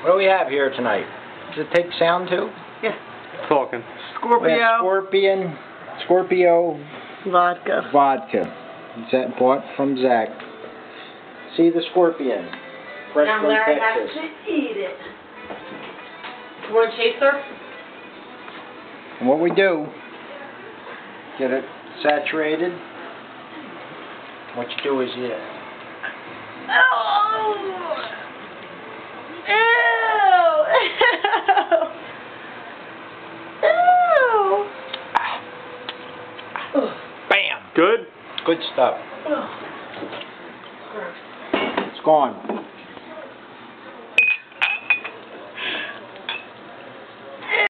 What do we have here tonight? Does it take sound too? Yeah. Talking. We have Scorpio Vodka. Is that bought from Zach? See the Scorpion. Fresh Now from Larry has Texas. to eat it. You want a chaser? And what we do, get it saturated. What you do is you Oh! Ew! Ew! bam! Good? Good stuff. Ugh. Gross. It's gone.